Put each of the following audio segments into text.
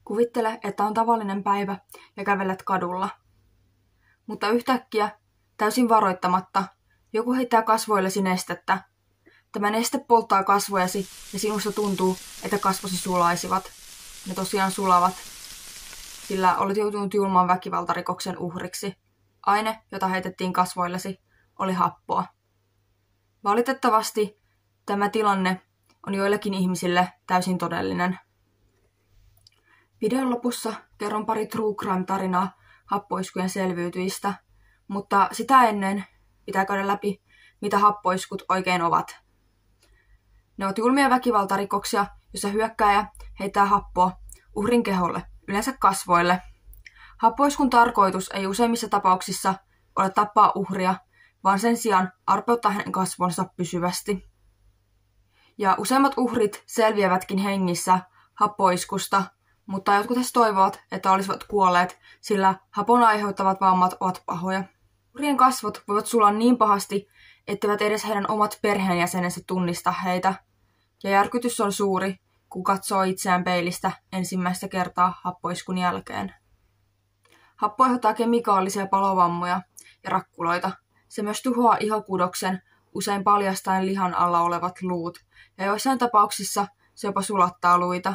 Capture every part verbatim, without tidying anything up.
Kuvittele, että on tavallinen päivä ja kävelet kadulla. Mutta yhtäkkiä, täysin varoittamatta, joku heittää kasvoillesi nestettä. Tämä neste polttaa kasvojasi ja sinusta tuntuu, että kasvosi sulaisivat. Ne tosiaan sulavat, sillä olet joutunut julmaan väkivaltarikoksen uhriksi. Aine, jota heitettiin kasvoillesi, oli happoa. Valitettavasti tämä tilanne on joillekin ihmisille täysin todellinen. Videon lopussa kerron pari true crime-tarinaa happoiskujen selviytyjistä, mutta sitä ennen pitää käydä läpi, mitä happoiskut oikein ovat. Ne ovat julmia väkivaltarikoksia, jossa hyökkääjä heittää happoa uhrin keholle, yleensä kasvoille. Happoiskun tarkoitus ei useimmissa tapauksissa ole tappaa uhria, vaan sen sijaan arpeuttaa hänen kasvonsa pysyvästi. Ja useimmat uhrit selviävätkin hengissä happoiskusta, mutta jotkut heistä toivovat, että olisivat kuolleet, sillä hapon aiheuttavat vammat ovat pahoja. Uhrien kasvot voivat sulaa niin pahasti, etteivät edes heidän omat perheenjäsenensä tunnista heitä. Ja järkytys on suuri, kun katsoo itseään peilistä ensimmäistä kertaa happoiskun jälkeen. Happo aiheuttaa kemikaalisia palovammoja ja rakkuloita. Se myös tuhoaa ihokudoksen, usein paljastaen lihan alla olevat luut, ja joissain tapauksissa se jopa sulattaa luita.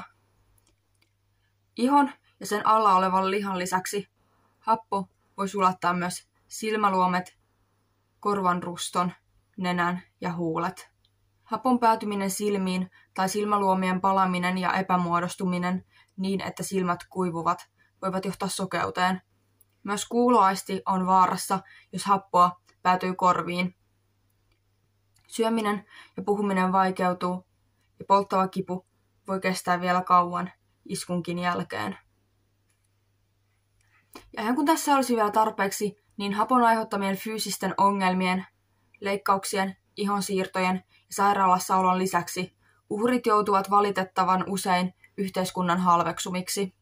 Ihon ja sen alla olevan lihan lisäksi happo voi sulattaa myös silmäluomet, korvanruston, nenän ja huulet. Hapon päätyminen silmiin tai silmäluomien palaminen ja epämuodostuminen niin, että silmät kuivuvat, voivat johtaa sokeuteen. Myös kuuloaisti on vaarassa, jos happoa päätyy korviin. Syöminen ja puhuminen vaikeutuu ja polttava kipu voi kestää vielä kauan iskunkin jälkeen. Ja ihan kun tässä olisi vielä tarpeeksi, niin hapon aiheuttamien fyysisten ongelmien, leikkauksien, ihonsiirtojen ja sairaalassaolon lisäksi uhrit joutuvat valitettavan usein yhteiskunnan halveksumiksi.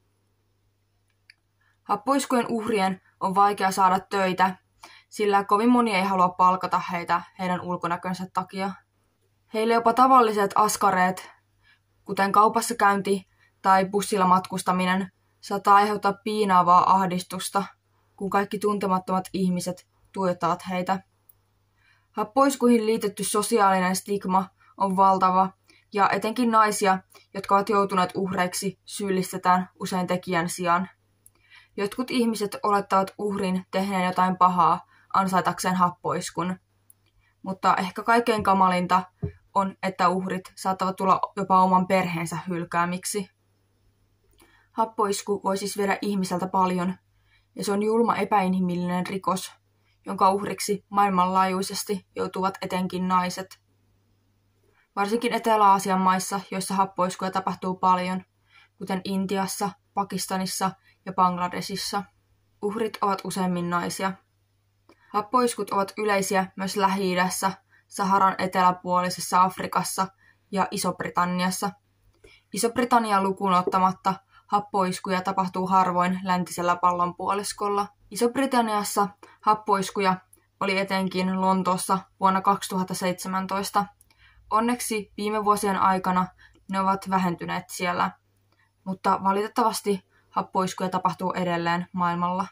Happoiskujen uhrien on vaikea saada töitä, sillä kovin moni ei halua palkata heitä heidän ulkonäkönsä takia. Heille jopa tavalliset askareet, kuten kaupassa käynti tai bussilla matkustaminen, saattaa aiheuttaa piinaavaa ahdistusta, kun kaikki tuntemattomat ihmiset tuijottavat heitä. Happoiskuihin liitetty sosiaalinen stigma on valtava, ja etenkin naisia, jotka ovat joutuneet uhreiksi, syyllistetään usein tekijän sijaan. Jotkut ihmiset olettavat uhrin tehneen jotain pahaa ansaitakseen happoiskun, mutta ehkä kaikkein kamalinta on, että uhrit saattavat tulla jopa oman perheensä hylkäämiksi. Happoisku voi siis viedä ihmiseltä paljon, ja se on julma epäinhimillinen rikos, jonka uhriksi maailmanlaajuisesti joutuvat etenkin naiset. Varsinkin Etelä-Aasian maissa, joissa happoiskuja tapahtuu paljon, kuten Intiassa, Pakistanissa ja Bangladesissa. Uhrit ovat useimmin naisia. Happoiskut ovat yleisiä myös Lähi-idässä, Saharan eteläpuolisessa Afrikassa ja Iso-Britanniassa. Iso-Britannia lukuun ottamatta happoiskuja tapahtuu harvoin läntisellä pallonpuoliskolla. Iso-Britanniassa happoiskuja oli etenkin Lontoossa vuonna kaksituhattaseitsemäntoista. Onneksi viime vuosien aikana ne ovat vähentyneet siellä, mutta valitettavasti happoiskuja tapahtuu edelleen maailmalla.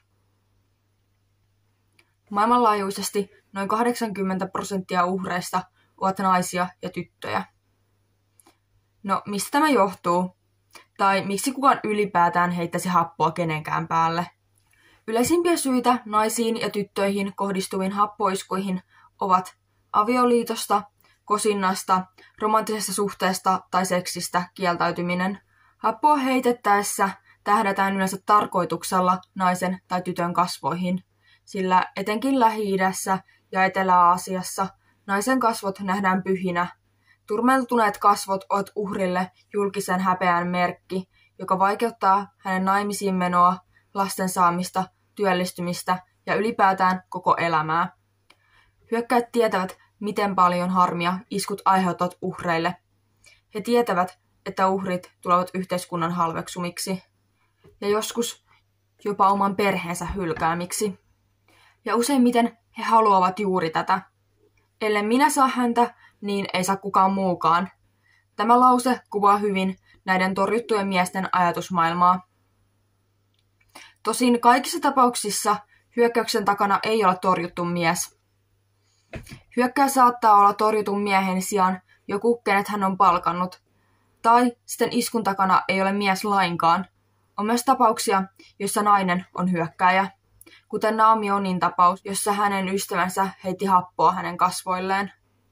Maailmanlaajuisesti noin kahdeksankymmentä prosenttia uhreista ovat naisia ja tyttöjä. No, mistä tämä johtuu? Tai miksi kukaan ylipäätään heittäisi happoa kenenkään päälle? Yleisimpiä syitä naisiin ja tyttöihin kohdistuviin happoiskuihin ovat avioliitosta, kosinnasta, romanttisesta suhteesta tai seksistä kieltäytyminen. Happoa heitettäessä tähdätään yleensä tarkoituksella naisen tai tytön kasvoihin, sillä etenkin Lähi-idässä ja Etelä-Aasiassa naisen kasvot nähdään pyhinä. Turmeltuneet kasvot ovat uhrille julkisen häpeän merkki, joka vaikeuttaa hänen naimisiin menoa, lasten saamista, työllistymistä ja ylipäätään koko elämää. Hyökkäät tietävät, miten paljon harmia iskut aiheuttavat uhreille. He tietävät, että uhrit tulevat yhteiskunnan halveksumiksi ja joskus jopa oman perheensä hylkäämiksi. Ja useimmiten he haluavat juuri tätä. Ellen minä saa häntä, niin ei saa kukaan muukaan. Tämä lause kuvaa hyvin näiden torjuttujen miesten ajatusmaailmaa. Tosin kaikissa tapauksissa hyökkäyksen takana ei ole torjuttu mies. Hyökkääjä saattaa olla torjutun miehen sijaan joku, kenet hän on palkannut, tai sitten iskun takana ei ole mies lainkaan. On myös tapauksia, joissa nainen on hyökkääjä, kuten Naomi Onin tapaus, jossa hänen ystävänsä heitti happoa hänen kasvoilleen.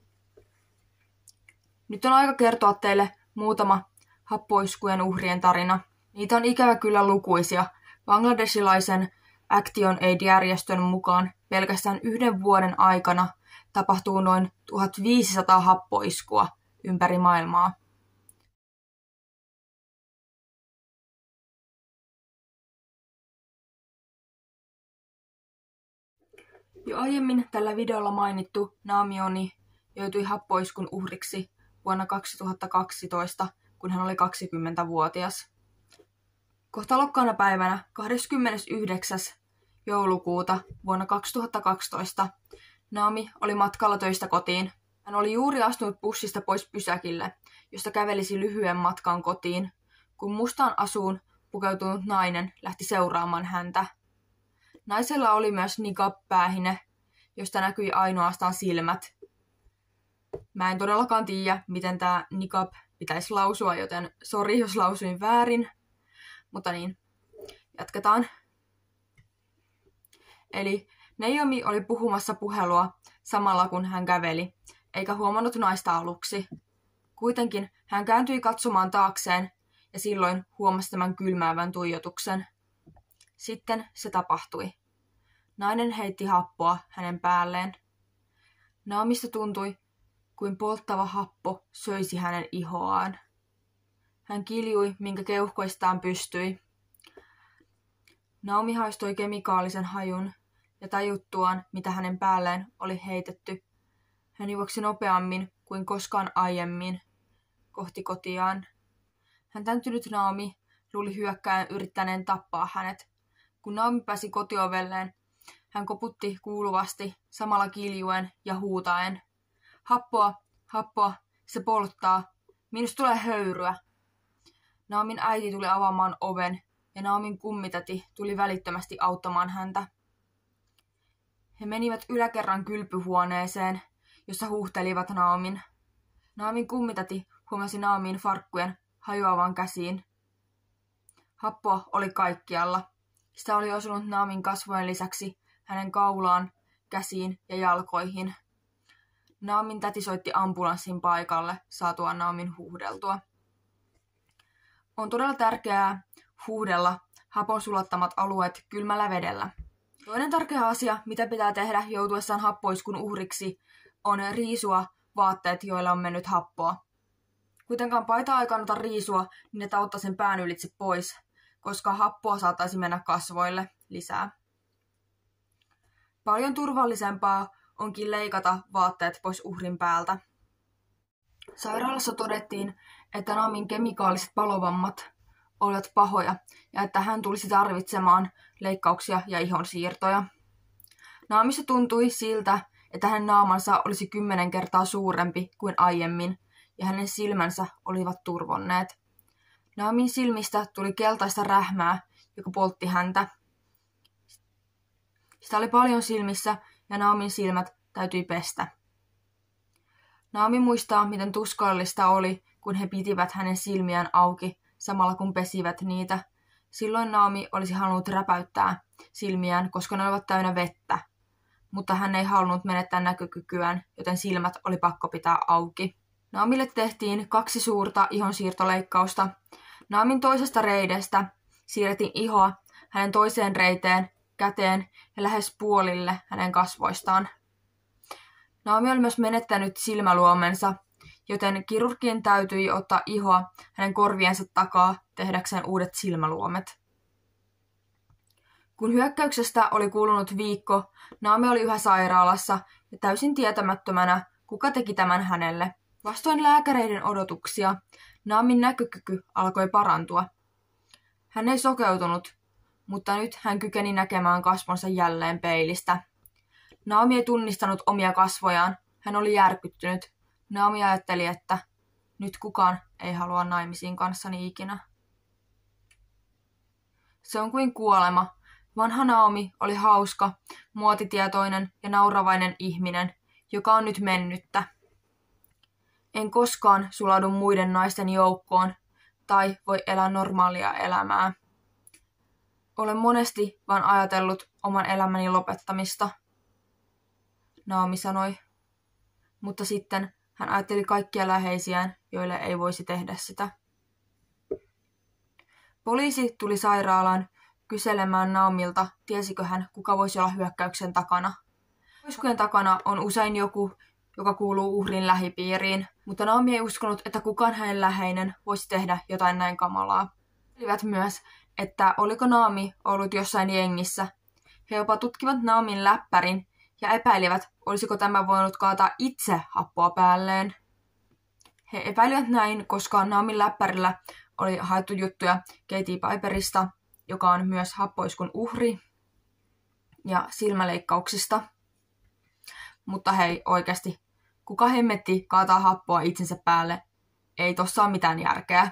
Nyt on aika kertoa teille muutama happoiskujen uhrien tarina. Niitä on ikävä kyllä lukuisia. Bangladeshilaisen Action Aid-järjestön mukaan pelkästään yhden vuoden aikana tapahtuu noin tuhatviisisataa happoiskua ympäri maailmaa. Jo aiemmin tällä videolla mainittu Naomi Oni joutui happoiskun uhriksi vuonna kaksituhattakaksitoista, kun hän oli kaksikymmentävuotias. Kohtalokkaana päivänä kahdeskymmenesyhdeksäs joulukuuta vuonna kaksituhattakaksitoista Naomi oli matkalla töistä kotiin. Hän oli juuri astunut bussista pois pysäkille, josta kävelisi lyhyen matkan kotiin, kun mustaan asuun pukeutunut nainen lähti seuraamaan häntä. Naisella oli myös niqab-päähine, josta näkyi ainoastaan silmät. Mä en todellakaan tiedä, miten tää niqab pitäisi lausua, joten sori, jos lausuin väärin. Mutta niin, jatketaan. Eli Naomi oli puhumassa puhelua samalla kun hän käveli, eikä huomannut naista aluksi. Kuitenkin hän kääntyi katsomaan taakseen ja silloin huomasi tämän kylmäävän tuijotuksen. Sitten se tapahtui. Nainen heitti happoa hänen päälleen. Naomista tuntui, kuin polttava happo söisi hänen ihoaan. Hän kiljui, minkä keuhkoistaan pystyi. Naomi haistoi kemikaalisen hajun ja tajuttuaan, mitä hänen päälleen oli heitetty. Hän juoksi nopeammin kuin koskaan aiemmin kohti kotiaan. Hän täntynyt Naomi luuli hyökkääjän yrittäneen tappaa hänet. Kun Naomi pääsi kotiovelleen, hän koputti kuuluvasti samalla kiljuen ja huutaen. Happoa, happoa, se polttaa. Minusta tulee höyryä. Naomin äiti tuli avaamaan oven ja Naomin kummitäti tuli välittömästi auttamaan häntä. He menivät yläkerran kylpyhuoneeseen, jossa huuhtelivat Naomin. Naomin kummitäti huomasi Naomin farkkujen hajoavan käsiin. Happoa oli kaikkialla. Sitä oli osunut Naomin kasvojen lisäksi hänen kaulaan, käsiin ja jalkoihin. Naomin täti soitti ambulanssin paikalle saatua Naomin huuhdeltua. On todella tärkeää huuhdella hapon sulattamat alueet kylmällä vedellä. Toinen tärkeä asia, mitä pitää tehdä joutuessaan happoiskun uhriksi, on riisua vaatteet, joilla on mennyt happoa. Kuitenkaan paitaa ei kannata riisua niin, että ottaa sen pään ylitse pois, koska happoa saattaisi mennä kasvoille lisää. Paljon turvallisempaa onkin leikata vaatteet pois uhrin päältä. Sairaalassa todettiin, että Naomin kemikaaliset palovammat olivat pahoja ja että hän tulisi tarvitsemaan leikkauksia ja ihonsiirtoja. Naomissa tuntui siltä, että hänen naamansa olisi kymmenen kertaa suurempi kuin aiemmin ja hänen silmänsä olivat turvonneet. Naomin silmistä tuli keltaista rähmää, joka poltti häntä. Sitä oli paljon silmissä ja Naomin silmät täytyi pestä. Naomi muistaa, miten tuskallista oli, kun he pitivät hänen silmiään auki samalla kun pesivät niitä. Silloin Naomi olisi halunnut räpäyttää silmiään, koska ne olivat täynnä vettä, mutta hän ei halunnut menettää näkökykyään, joten silmät oli pakko pitää auki. Naomille tehtiin kaksi suurta ihonsiirtoleikkausta. Naomin toisesta reidestä siirrettiin ihoa hänen toiseen reiteen, käteen ja lähes puolille hänen kasvoistaan. Naomi oli myös menettänyt silmäluomensa, joten kirurgien täytyi ottaa ihoa hänen korviensa takaa tehdäkseen uudet silmäluomet. Kun hyökkäyksestä oli kulunut viikko, Naomi oli yhä sairaalassa ja täysin tietämättömänä, kuka teki tämän hänelle. Vastoin lääkäreiden odotuksia, Naomin näkökyky alkoi parantua. Hän ei sokeutunut, mutta nyt hän kykeni näkemään kasvonsa jälleen peilistä. Naomi ei tunnistanut omia kasvojaan. Hän oli järkyttynyt. Naomi ajatteli, että Nyt kukaan ei halua naimisiin kanssani ikinä. Se on kuin kuolema. Vanha Naomi oli hauska, muotitietoinen ja nauravainen ihminen, joka on nyt mennyttä. En koskaan sulaudu muiden naisten joukkoon tai voi elää normaalia elämää. Olen monesti vain ajatellut oman elämäni lopettamista, Naomi sanoi. Mutta sitten hän ajatteli kaikkia läheisiään, joille ei voisi tehdä sitä. Poliisi tuli sairaalaan kyselemään Naomilta, tiesikö hän, kuka voisi olla hyökkäyksen takana. Iskujen takana on usein joku, joka kuuluu uhrin lähipiiriin, mutta Naomi ei uskonut, että kukaan hänen läheinen voisi tehdä jotain näin kamalaa. He epäilivät myös, että oliko Naomi ollut jossain jengissä. He jopa tutkivat Naomin läppärin ja epäilivät, olisiko tämä voinut kaataa itse happoa päälleen. He epäilivät näin, koska Naomin läppärillä oli haettu juttuja Katie Piperista, joka on myös happoiskun uhri, ja silmäleikkauksista. Mutta hei, oikeasti, kuka hemmetti kaataa happoa itsensä päälle? Ei tossa ole mitään järkeä.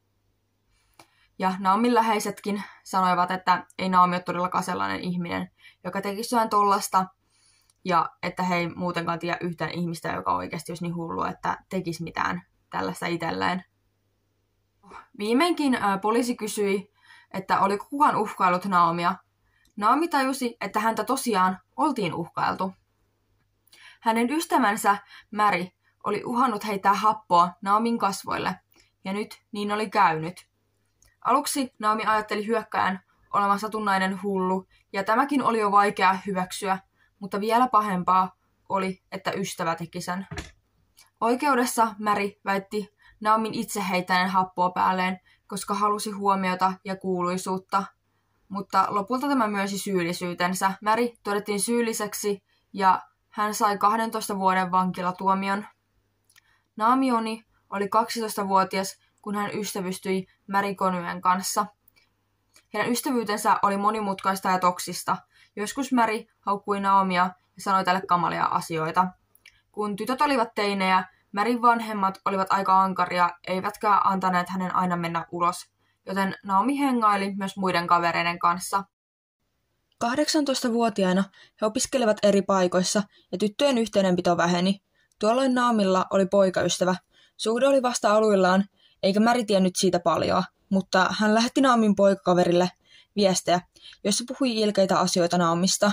Ja Naomin läheisetkin sanoivat, että ei Naomi ole todellakaan sellainen ihminen, joka tekisi jotain tollasta, ja että he ei muutenkaan tiedä yhtään ihmistä, joka oikeasti olisi niin hullu, että tekisi mitään tällaista itselleen. Viimeinkin ää, poliisi kysyi, että oliko kukaan uhkaillut Naomia. Naomi tajusi, että häntä tosiaan oltiin uhkailtu. Hänen ystävänsä Mary oli uhannut heittää happoa Naomin kasvoille, ja nyt niin oli käynyt. Aluksi Naomi ajatteli hyökkääjän olevan satunnainen hullu, ja tämäkin oli jo vaikea hyväksyä, mutta vielä pahempaa oli, että ystävä teki sen. Oikeudessa Mary väitti Naomin itse heittäneen happoa päälleen, koska halusi huomiota ja kuuluisuutta, mutta lopulta tämä myönsi syyllisyytensä. Mary todettiin syylliseksi ja hän sai kahdentoista vuoden vankilatuomion. Naomi oli kaksitoistavuotias, kun hän ystävystyi Mary Conwayn kanssa. Heidän ystävyytensä oli monimutkaista ja toksista. Joskus Mary haukkui Naomia ja sanoi tälle kamalia asioita. Kun tytöt olivat teinejä, Maryn vanhemmat olivat aika ankaria, eivätkä antaneet hänen aina mennä ulos, joten Naomi hengaili myös muiden kavereiden kanssa. kahdeksantoistavuotiaana he opiskelivat eri paikoissa ja tyttöjen yhteydenpito väheni. Tuolloin Naomilla oli poikaystävä. Suhde oli vasta aluillaan, eikä Mary tiennyt siitä paljon, mutta hän lähetti Naomin poikakaverille viestejä, joissa puhui ilkeitä asioita Naomista.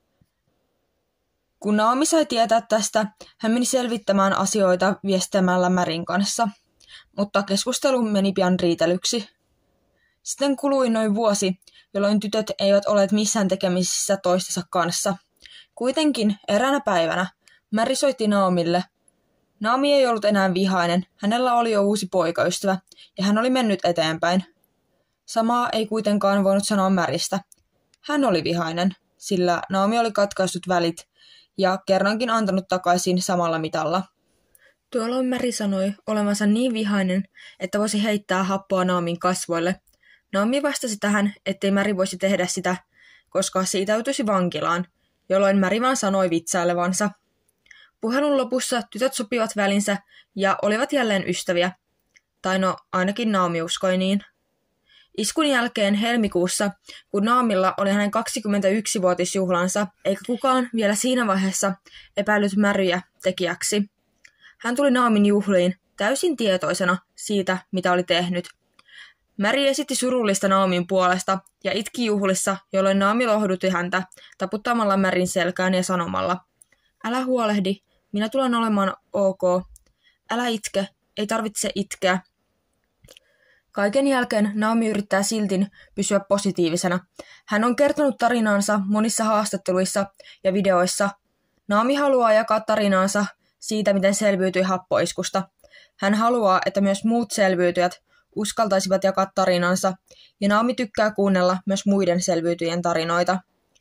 Kun Naomi sai tietää tästä, hän meni selvittämään asioita viestimällä Maryn kanssa, mutta keskustelu meni pian riitelyksi. Sitten kului noin vuosi, jolloin tytöt eivät olleet missään tekemisissä toistensa kanssa. Kuitenkin eräänä päivänä Mary soitti Naomille. Naomi ei ollut enää vihainen, hänellä oli jo uusi poikaystävä ja hän oli mennyt eteenpäin. Samaa ei kuitenkaan voinut sanoa Marystä. Hän oli vihainen, sillä Naomi oli katkaissut välit ja kerrankin antanut takaisin samalla mitalla. Tuolloin Mary sanoi olevansa niin vihainen, että voisi heittää happoa Naomin kasvoille. Naomi vastasi tähän, ettei Mary voisi tehdä sitä, koska siitä joutuisi vankilaan, jolloin Mary vaan sanoi vitsailevansa. Puhelun lopussa tytöt sopivat välinsä ja olivat jälleen ystäviä. Tai no, ainakin Naomi uskoi niin. Iskun jälkeen helmikuussa, kun Naomilla oli hänen kaksikymmentäyksivuotisjuhlansa, eikä kukaan vielä siinä vaiheessa epäillyt Maryä tekijäksi. Hän tuli Naomin juhliin täysin tietoisena siitä, mitä oli tehnyt. Mary esitti surullista Naomin puolesta ja itki juhlissa, jolloin Naomi lohdutti häntä taputtamalla Maryn selkään ja sanomalla: "Älä huolehdi, minä tulen olemaan ok. Älä itke, ei tarvitse itkeä." Kaiken jälkeen Naomi yrittää silti pysyä positiivisena. Hän on kertonut tarinaansa monissa haastatteluissa ja videoissa. Naomi haluaa jakaa tarinaansa siitä, miten selviytyi happoiskusta. Hän haluaa, että myös muut selviytyjät uskaltaisivat jakaa tarinansa, ja Naomi tykkää kuunnella myös muiden selviytyjien tarinoita.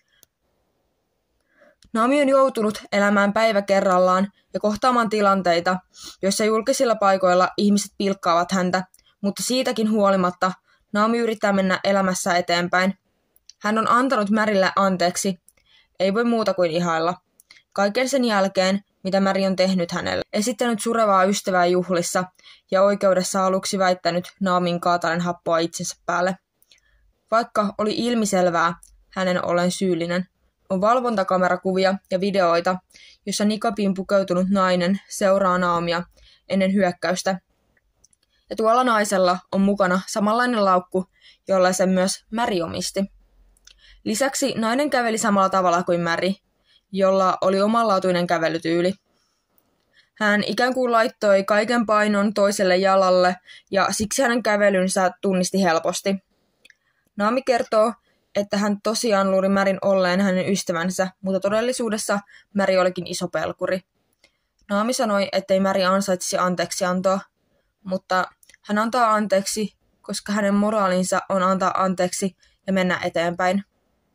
Naomi on joutunut elämään päivä kerrallaan ja kohtaamaan tilanteita, joissa julkisilla paikoilla ihmiset pilkkaavat häntä, mutta siitäkin huolimatta Naomi yrittää mennä elämässä eteenpäin. Hän on antanut Marylle anteeksi. Ei voi muuta kuin ihailla. Kaiken sen jälkeen mitä Mary on tehnyt hänelle. Esittänyt surevaa ystävää juhlissa ja oikeudessa aluksi väittänyt Naomin kaataen happoa itsensä päälle. Vaikka oli ilmiselvää hänen ollen syyllinen, on valvontakamerakuvia ja videoita, jossa nikabiin pukeutunut nainen seuraa Naomia ennen hyökkäystä. Ja tuolla naisella on mukana samanlainen laukku, jolla se myös Mary omisti. Lisäksi nainen käveli samalla tavalla kuin Mary, jolla oli omanlaatuinen kävelytyyli. Hän ikään kuin laittoi kaiken painon toiselle jalalle ja siksi hänen kävelynsä tunnisti helposti. Naomi kertoo, että hän tosiaan luuli Maryn olleen hänen ystävänsä, mutta todellisuudessa Mary olikin iso pelkuri. Naomi sanoi, ettei Mary ansaitsisi anteeksiantoa, mutta hän antaa anteeksi, koska hänen moraalinsa on antaa anteeksi ja mennä eteenpäin.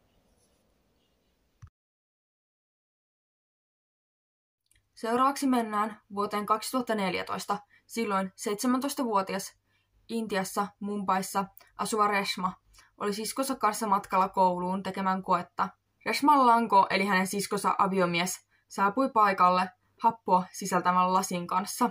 Seuraavaksi mennään vuoteen kaksituhattaneljätoista. Silloin seitsemäntoistavuotias Intiassa Mumbaissa asuva Reshma oli siskonsa kanssa matkalla kouluun tekemään koetta. Reshman lanko, eli hänen siskonsa aviomies, saapui paikalle happoa sisältävän lasin kanssa.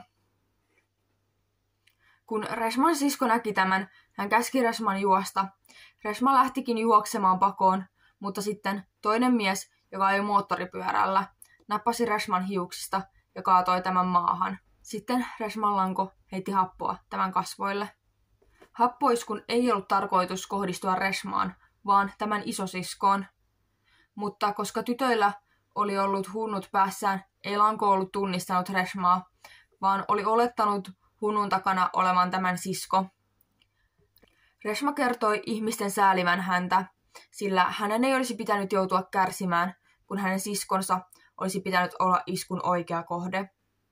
Kun Reshman sisko näki tämän, hän käski Reshman juosta. Reshma lähtikin juoksemaan pakoon, mutta sitten toinen mies, joka ajoi moottoripyörällä, nappasi Reshman hiuksista ja kaatoi tämän maahan. Sitten Reshman lanko heitti happoa tämän kasvoille. Happoiskun ei ollut tarkoitus kohdistua Reshmaan, vaan tämän isosiskoon. Mutta koska tytöillä oli ollut hunnut päässään, ei lanko ollut tunnistanut Reshmaa, vaan oli olettanut hunnun takana olevan tämän sisko. Reshma kertoi ihmisten säälivän häntä, sillä hänen ei olisi pitänyt joutua kärsimään, kun hänen siskonsa olisi pitänyt olla iskun oikea kohde.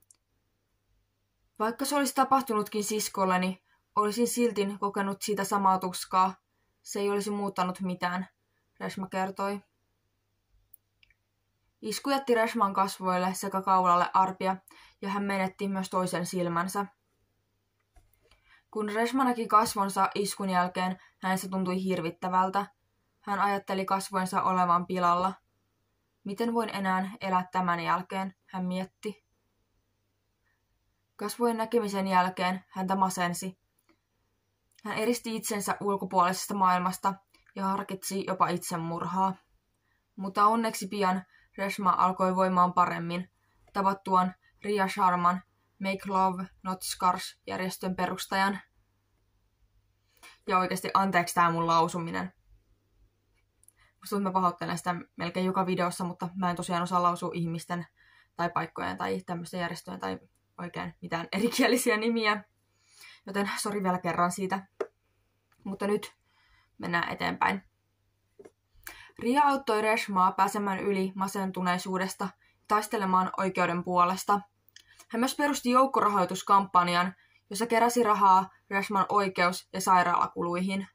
Vaikka se olisi tapahtunutkin siskolleni, olisin silti kokenut siitä samaa tuskaa. Se ei olisi muuttanut mitään, Reshma kertoi. Isku jätti Reshman kasvoille sekä kaulalle arpia, ja hän menetti myös toisen silmänsä. Kun Reshma näki kasvonsa iskun jälkeen, hänestä tuntui hirvittävältä. Hän ajatteli kasvoinsa olevan pilalla. Miten voin enää elää tämän jälkeen, hän mietti. Kasvojen näkemisen jälkeen häntä masensi. Hän eristi itsensä ulkopuolisesta maailmasta ja harkitsi jopa itsemurhaa. Mutta onneksi pian Reshma alkoi voimaan paremmin, tavattuaan Riya Sharman Make Love Not Scars -järjestön perustajan. Ja oikeasti anteeksi tää mun lausuminen. Musta mä pahoittelen sitä melkein joka videossa, mutta mä en tosiaan osaa lausua ihmisten tai paikkojen tai tämmöisten järjestöjen tai oikein mitään erikielisiä nimiä. Joten sori vielä kerran siitä. Mutta nyt mennään eteenpäin. Riya auttoi Reshmaa pääsemään yli masentuneisuudesta ja taistelemaan oikeuden puolesta. Hän myös perusti joukkorahoituskampanjan, jossa keräsi rahaa Reshman oikeus- ja sairaalakuluihin.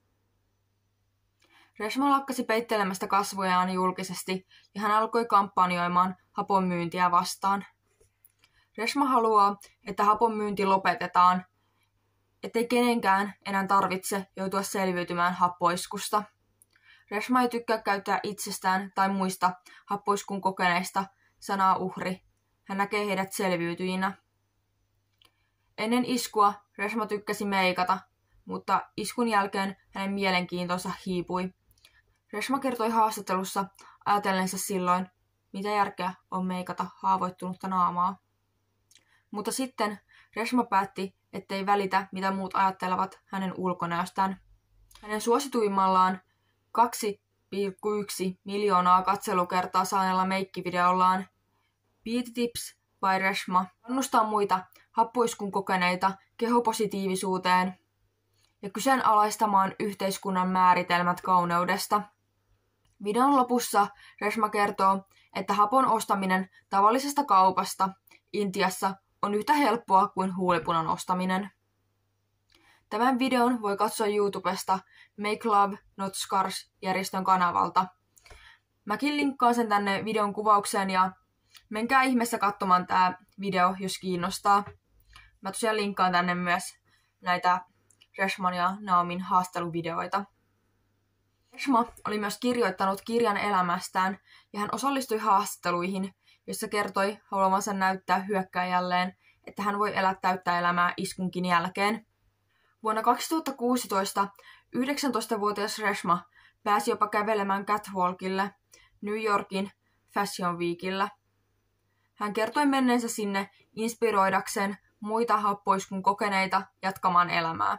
Reshma lakkasi peittelemästä kasvojaan julkisesti ja hän alkoi kampanjoimaan hapon myyntiä vastaan. Reshma haluaa, että hapon myynti lopetetaan, ettei kenenkään enää tarvitse joutua selviytymään happoiskusta. Reshma ei tykkää käyttää itsestään tai muista happoiskun kokeneista sanaa uhri. Hän näkee heidät selviytyjinä. Ennen iskua Reshma tykkäsi meikata, mutta iskun jälkeen hänen mielenkiintonsa hiipui. Reshma kertoi haastattelussa ajatellensa silloin, mitä järkeä on meikata haavoittunutta naamaa. Mutta sitten Reshma päätti, ettei välitä, mitä muut ajattelevat hänen ulkonäöstään. Hänen suosituimmallaan kaksi pilkku yksi miljoonaa katselukertaa saaneella meikkivideollaan Beauty Tips by Reshma kannustaa muita happoiskun kokeneita kehopositiivisuuteen ja kyseenalaistamaan yhteiskunnan määritelmät kauneudesta. Videon lopussa Reshma kertoo, että hapon ostaminen tavallisesta kaupasta Intiassa on yhtä helppoa kuin huulipunan ostaminen. Tämän videon voi katsoa YouTubesta Make Love Not Scars -järjestön kanavalta. Mäkin linkkaan sen tänne videon kuvaukseen ja menkää ihmeessä katsomaan tää video, jos kiinnostaa. Mä tosiaan linkkaan tänne myös näitä Reshman ja Naomin haasteluvideoita. Reshma oli myös kirjoittanut kirjan elämästään ja hän osallistui haastatteluihin jossa kertoi haluamansa näyttää hyökkääjälleen, että hän voi elää täyttä elämää iskunkin jälkeen. Vuonna kaksituhattakuusitoista yhdeksäntoistavuotias Reshma pääsi jopa kävelemään catwalkille New Yorkin Fashion Weekillä. Hän kertoi menneensä sinne inspiroidakseen muita happoiskun kokeneita jatkamaan elämää.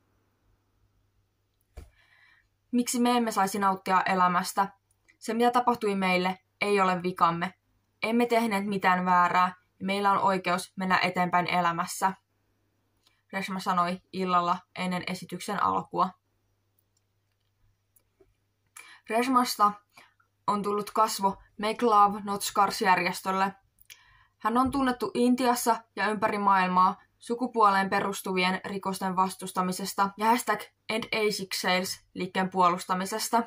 Miksi me emme saisi nauttia elämästä? Se, mitä tapahtui meille, ei ole vikamme. Emme tehneet mitään väärää ja meillä on oikeus mennä eteenpäin elämässä, Reshma sanoi illalla ennen esityksen alkua. Reshmasta on tullut kasvo Make Love Not Scars-järjestölle. Hän on tunnettu Intiassa ja ympäri maailmaa sukupuoleen perustuvien rikosten vastustamisesta ja hashtag End Asic Sales -liikkeen puolustamisesta.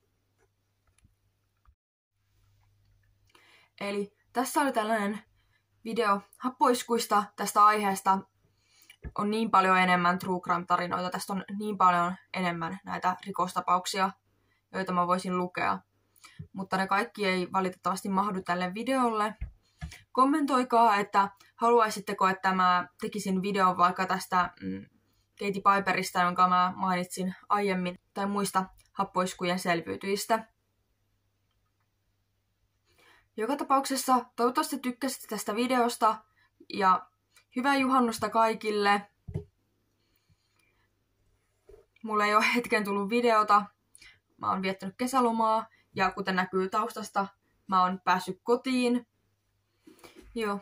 Eli tässä oli tällainen video happoiskuista tästä aiheesta. On niin paljon enemmän true crime-tarinoita, tästä on niin paljon enemmän näitä rikostapauksia, joita mä voisin lukea. Mutta ne kaikki ei valitettavasti mahdu tälle videolle. Kommentoikaa, että haluaisitteko, että mä tekisin videon vaikka tästä mm, Katie Piperista, jonka mä mainitsin aiemmin, tai muista happoiskujen selviytyjistä. Joka tapauksessa toivottavasti tykkäsitte tästä videosta ja hyvää juhannusta kaikille. Mulla ei ole hetken tullut videota. Mä oon viettänyt kesälomaa ja kuten näkyy taustasta, mä oon päässyt kotiin. Joo.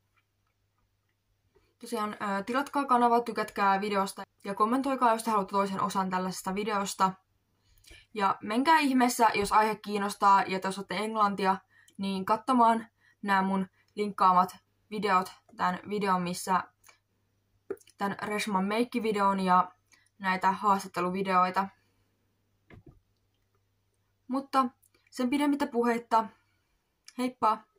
Tosiaan tilatkaa kanava, tykätkää videosta ja kommentoikaa, jos te haluatte toisen osan tällaisesta videosta. Ja menkää ihmeessä, jos aihe kiinnostaa ja te osaatte englantia, niin katsomaan nämä mun linkkaamat videot, tämän videon, missä tämän Reshman meikkivideon ja näitä haastatteluvideoita. Mutta sen pidemmittä puheitta, heippa!